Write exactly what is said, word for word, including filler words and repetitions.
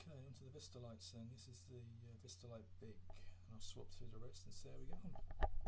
Okay, onto the Vistalights then. This is the uh, Vistalite Big, and I'll swap through the rest and see how we get on.